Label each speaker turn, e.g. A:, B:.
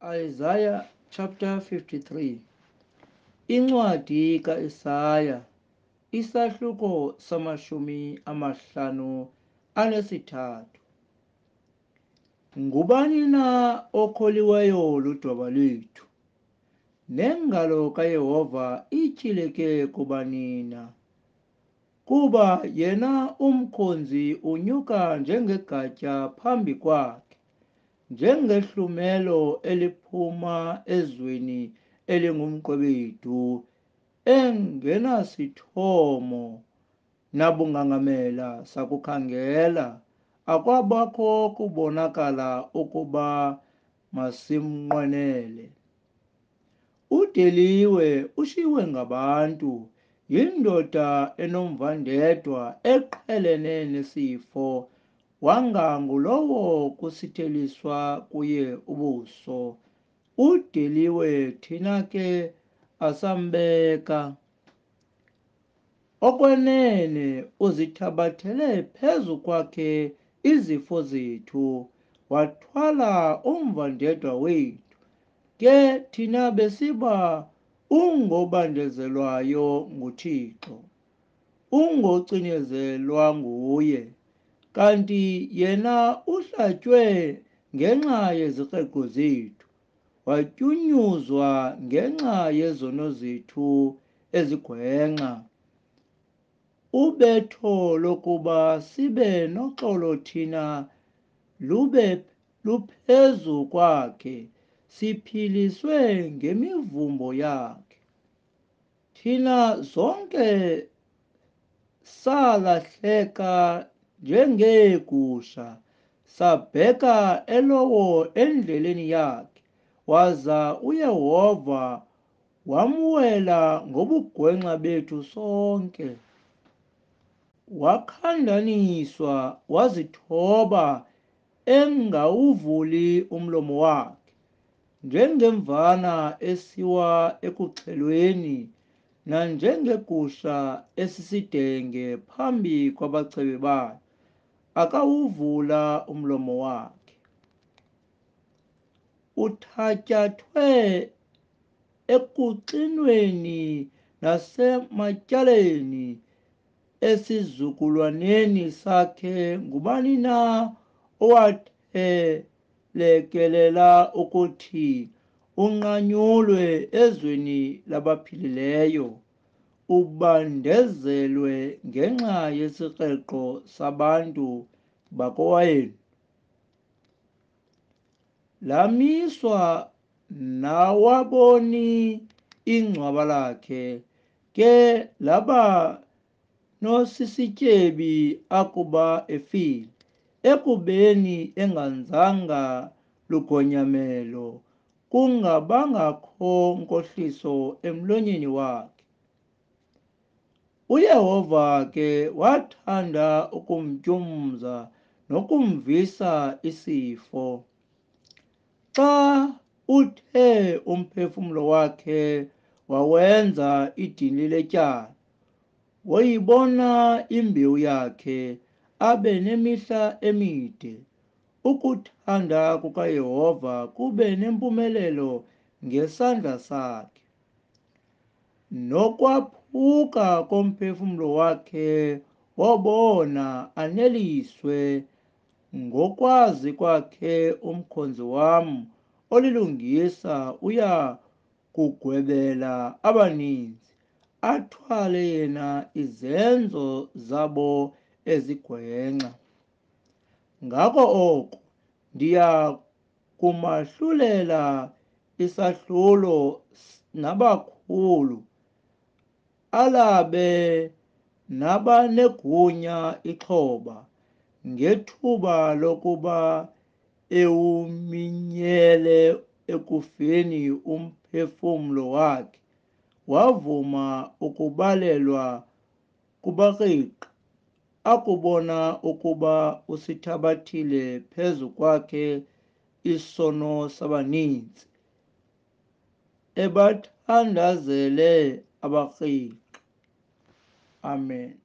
A: Isaiah chapter 53. Incwadi kaIsaya, isahluko samashumi amahlanu anesithathu. Ngubani na okholiweyo ludwaba lwethu? Nengalo kaYehova ityhileke kubanina. Kuba yena umkhonzi unyuka njengegatya phambi kwakhe, njengehlumelo eliphuma ezweni elingumqwebedu, engenasithomo nabungangamela sakukhangela, akwabakho kubonakala ukuba masimnqwenele. Udeliwe, ushiywe ngabantu, yindoda enomvandedwa eqhelene nesifo, wanga ngulowo kusitheliswa kuye ubuso. Udeliwe, thina ke asambeka. Okwenene uzithabathele phezu kwakhe izifo zethu, wathwala umvandedwa wethu. Ke thina besiba ungobandezelwayo nguThixo, ungocinezelwa nguye. Kanti yena uhlatywe ngenxa yezikreko zethu, watyunyuzwa ngenxa yezono zethu ezigwenxa. Ubetho lokuba sibe noxolo thina luphezu kwakhe, siphiliswe ngemivumbo yakhe. Thina zonke salahleka njengeegusha, sabheka elowo endleleni yakhe, waza uYehova wamwela ngobugwenxa bethu sonke. Wakhandaniswa, wazithoba, engawuvuli umlomo wakhe. Njengemvana esiwa ekuxhelweni, nanjengegusha esisidenge phambi kwabacebe bayo, akawuvula umlomo wakhe. Uthatyathwe ekuxinweni nasematyaleni, esizukulwaneni sakhe ngubani na owathelekelela ukuthi unqanyulwe ezweni labaphilileyo, ubandezelwe ngenxa yesikreko sabantu bakowayeni? Lamiswa nawaboni ingcwaba lakhe, ke laba nosisityebi akuba efile, ekubeni enganzanga lugonyamelo, kungabangakho nkohliso emlonyeni wakhe. UYehova ke wathanda ukumtyumza nokumvisa isifo. Xa uthe umphefumlo wakhe wawenza idili letyala, woyibona imbewu yakhe, abe nemihla emide. Ukuthanda kukaYehova kube nempumelelo ngesandla sakhe. Nokwaphuka komphefumlo wakhe wobona aneliswe. Ngokwazi kwakhe umkhonzi wam olilungisa uya kugwebela abaninzi, athwale yena izenzo zabo ezigwenxa. Ngako oko ndiya kumahlulela isahlulo nabakhulu, alabe nabanegunya ixhoba, ngethuba lokuba ewuminyele ekufeni umphefumlo wakhe, wavuma ukubalelwa kubakrikri, akubona ukuba usithabathile phezu kwakhe isono sabaninzi, ebathandazele abakrikri. Amen.